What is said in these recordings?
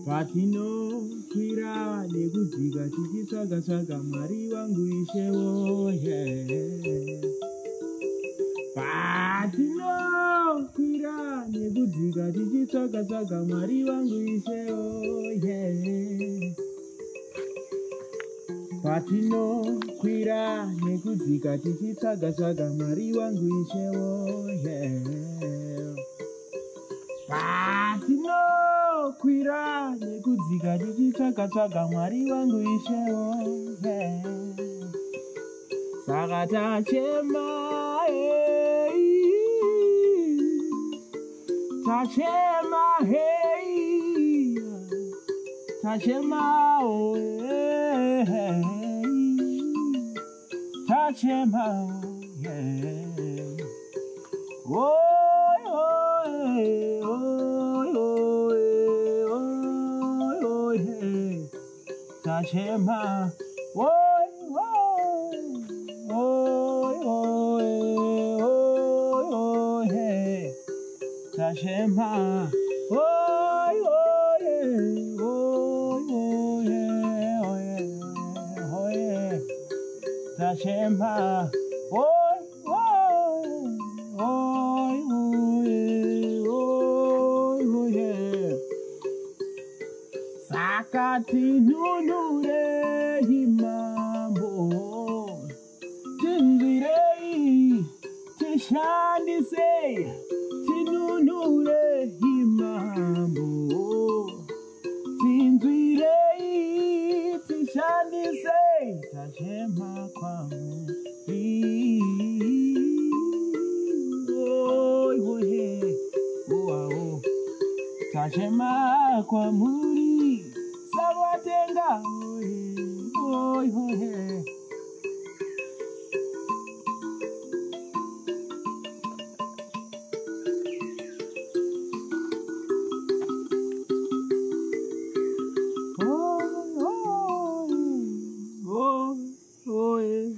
Patinokwira nekudzika tichitsvaga Mwari wangu Ishewo, patinokwira nekudzika tichitsvaga Mwari wangu Ishewo, patinokwira nekudzika tichitsvaga Mwari wangu Ishewo, patinokwira nekudzika tichitsvaga Mwari wangu Ishewo, saka tachema, tachema, Tachema, Tachema, Tachema, Sakati nunure himambo, tindirei, tishandise, tinunure himambo, tindirei, tishandise, tachema kwangu, tachema kwa muri, sabatenga,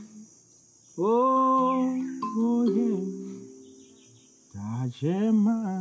Tachema.